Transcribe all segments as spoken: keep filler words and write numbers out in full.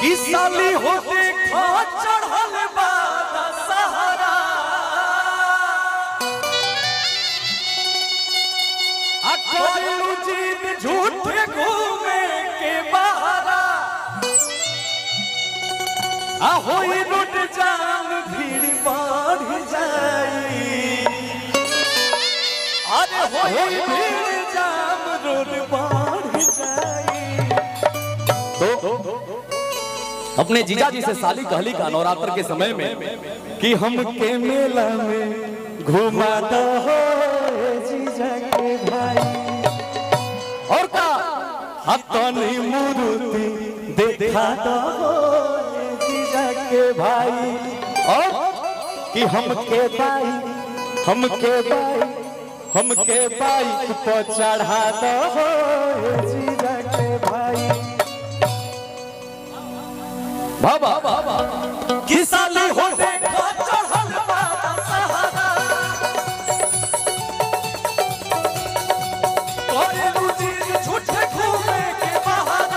कि साली हो देखा चढ़ल बादा सहारा अकोलू जीत झूठे घूमे के बहारा आ होई रोड जाम भीड़ बढ़ जाई अरे होई भीड़ जाम रोड बढ़ जाई। तो अपने जीजा जी से साली कहली का नवरात्र के समय में कि हम के मेला में घुमा दो जीजा के भाई और का हतनी मूर्ति देखा दो जीजा के भाई और कि हम के भाई हम के भाई हम के बाइक पर चढ़ा दो जीजा के भाई बाबा बाबा कि साली हो देखा चढ़ल बादा सहारा तोरे रुचि झूठे घूमे के बहारा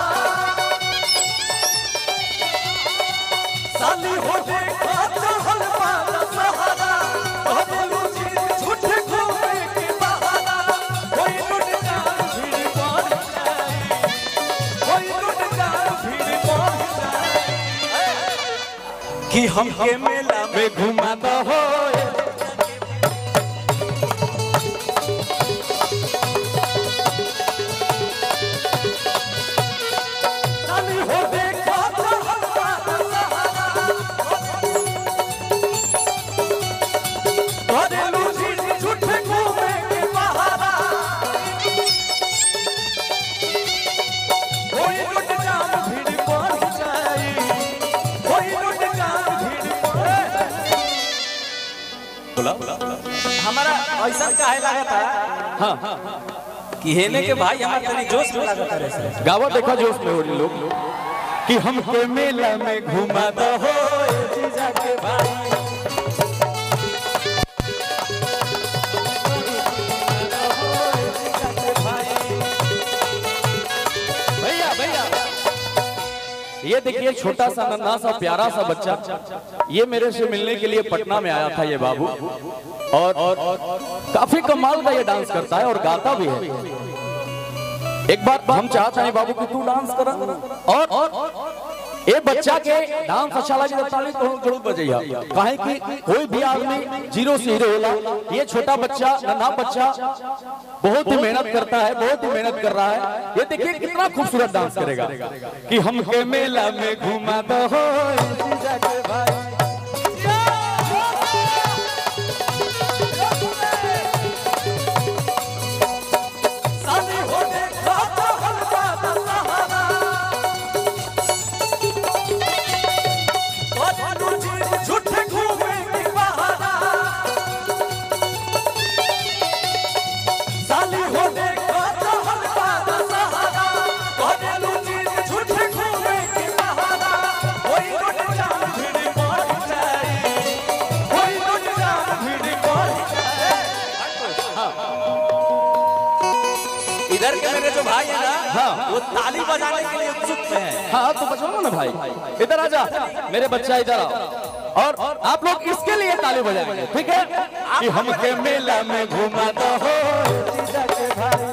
साली हो देखा चढ़ल बादा सहारा तोरे रुचि झूठे घूमे के बहारा कोई लुट जान भीड़ बढ़ जाए कोई लुट जान भीड़ बढ़ कि हम के मेला में घुमा दो हो साली हो देखा चढ़ल बादा सहारा तोरे लूची झूठे घूमे के बहारा कोई लुट जाम भीड़ बढ़ जाई कोई लुट हमारा ऐसा काहे लागत है हाँ कि हेने के भाई हमारे तनी जोश में लागत है गावा देखा जोश में हो रही लोग कि हम के मेला में घुमा दो हो जीजा के भाई भैया भैया ये देखिए छोटा सा नन्हा सा प्यारा सा बच्चा ये मेरे से मिलने के लिए पटना में आया था ये बाबू और, और, और काफी कमाल का ये डांस करता है और गाता भी है। एक बार हम चाहते हैं बाबू कि तू डांस कर और, और ये बच्चा के डांस अच्छा लगे तो जरूर बजाइया काहे कि कोई भी आदमी जीरो से हीरो होला। ये छोटा बच्चा नन्हा बच्चा बहुत ही मेहनत करता है बहुत ही मेहनत कर रहा है। ये देखिए कितना खूबसूरत डांस करेगा कि हम के मेला में घुमा दो हो जीजा के भाई इधर के मेरे जो भाई है ना हाँ वो ताली बजाने के लिए उत्सुक है। हाँ तो बजाओ ना भाई इधर आजा मेरे बच्चा इधर आओ और, और आप लोग इसके लिए ताली बजाएंगे ठीक है कि हम के मेला में घुमा दो हो जीजा के भाई